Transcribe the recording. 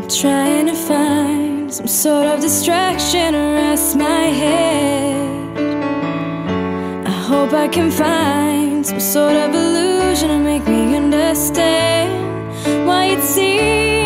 trying to find some sort of distraction to rest my head. I hope I can find some sort of illusion to make me understand why it seems